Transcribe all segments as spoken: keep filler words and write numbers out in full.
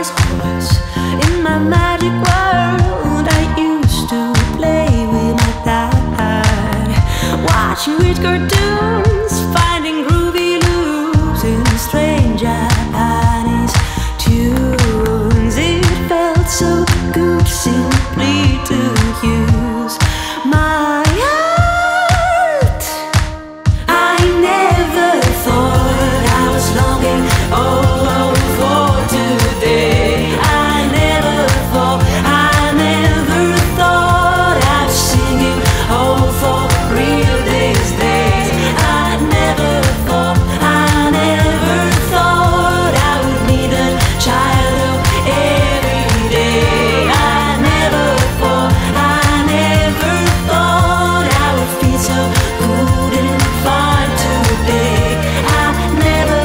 this horse in my magic world. I used to play with my dad, watching rich cartoons, finding groovy loops in strange Japanese tunes. It felt so good simply to use my heart. I never thought I was longing oh, for today. I never thought, I never thought I'd singing oh for real these days. I never thought, I never thought I would need a child every day. I never thought, I never thought I would feel so good and fine today. I never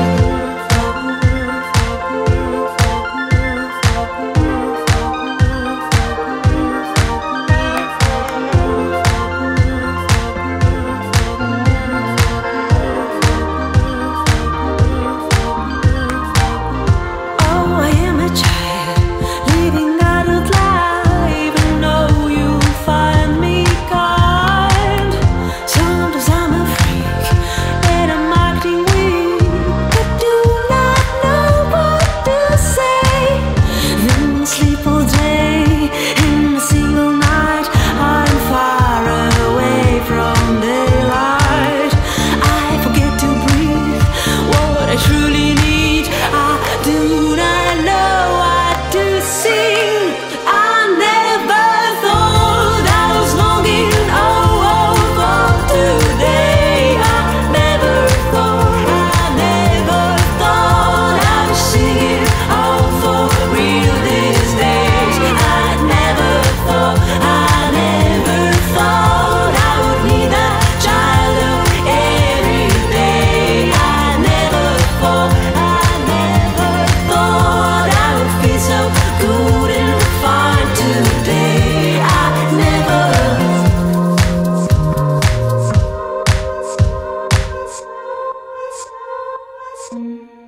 Oh, I am a child living adult life, and know you'll find me kind. Sometimes I'm a freak and I'm acting weak, but do not know what to say. Then sleep all day and a single night I'm far away from daylight. I forget to breathe what I truly need. I do not know what to sing. I never thought I was longing oh, oh for today. I never thought, I never thought I was singing oh for real these days. I never thought, I never thought I would need a child every day. I never thought, I never thought I would feel so good and fine today. I never. Mm.